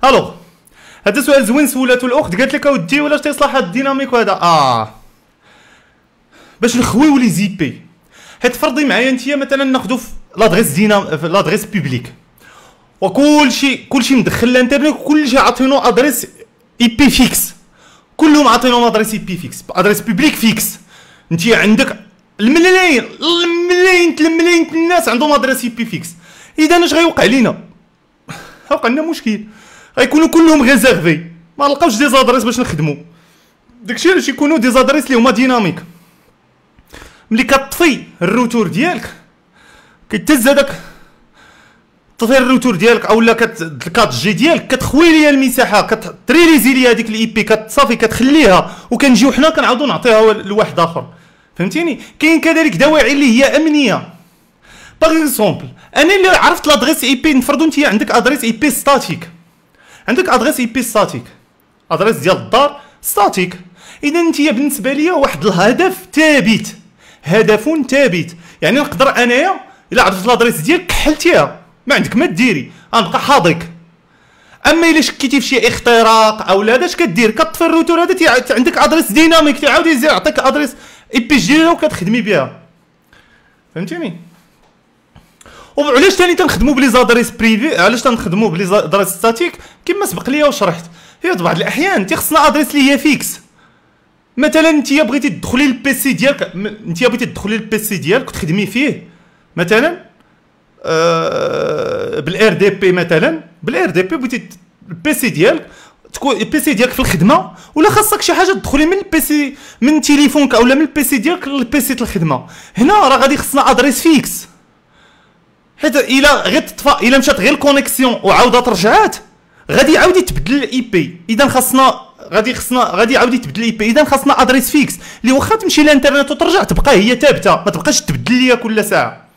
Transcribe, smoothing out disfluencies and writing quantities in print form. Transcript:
الوغ هذا سؤال زوين سولاتو الاخت، قالت لك اودي ولاش تيصلح هاد الديناميك وهذا باش نخويو لي زي بي. حيت فرضي معايا انت مثلا ناخذ في لادريس بوبليك وكلشي مدخل الانترنت وكلشي عاطينو ادريس اي بي فيكس، كلهم عاطينهم ادريس اي بي فيكس، ادريس بوبليك فيكس. انت عندك الملايين الناس عندهم ادريس اي بي فيكس، اذا اش غيوقع لينا؟ غيوقع لنا مشكل، غيكونوا كلهم ريزيرفي، ما نلقاوش دي زادريس باش نخدموا. داكشي علاش يكونوا دي زادريس اللي هما ديناميك. ملي كطفي الروتور ديالك كيتهز هذاك، طفي الروتور ديالك اولا الكات جي ديالك كتخوي ليا المساحه، كتريليزي ليا هذيك الاي بي، كتصافي كتخليها، وكنجيو حنا كنعاودو نعطيها لواحد اخر. فهمتيني؟ كاين كذلك دواعي اللي هي امنيه. باغ اكزومبل انا اللي عرفت لادريس اي بي، نفرضوا انت عندك ادريس اي بي ستاتيك، عندك ادريس اي بي ستاتيك، ادريس ديال الدار ستاتيك، اذا انت بالنسبه ليا واحد الهدف ثابت، هدف ثابت. يعني نقدر انايا الا عرفت لادريس ديالك كحلتيها ما عندك ما ديري، غنبقى حاضيك. اما الا شكيتي في شي اختراق او لا، اش كدير؟ كطفي الروتور هذا، عندك ادريس ديناميك تعاود يعطيك ادريس اي بي جديده وكتخدمي بها. فهمتيني؟ وعلاش ثاني تنخدموا بلي زادريس بريفي؟ علاش تنخدموا بلي زادريس ستاتيك؟ كما سبق ليا وشرحت، هي بعض الاحيان تيخصنا ادريس اللي هي فيكس. مثلا انت بغيتي تدخلي للبيسي ديالك، وتخدمي فيه مثلا بالار دي بي، مثلا بالار دي بي بغيتي البيسي ديالك تكون البيسي ديالك في الخدمه، ولا خاصك شي حاجه تدخلي من البيسي من تليفونك اولا من البيسي ديالك للبيسي ديال الخدمه. هنا راه غادي خصنا ادريس فيكس، حيت الا غير تطفى، الا مشات غير الكونيكسيون وعاودت رجعات غادي يعاود يتبدل الاي بي. اذا غادي يعاود يتبدل الاي بي، اذا خاصنا ادريس فيكس اللي واخا تمشي للانترنت وترجع تبقى هي ثابته، ما تبقاش تبدل ليا كل ساعه.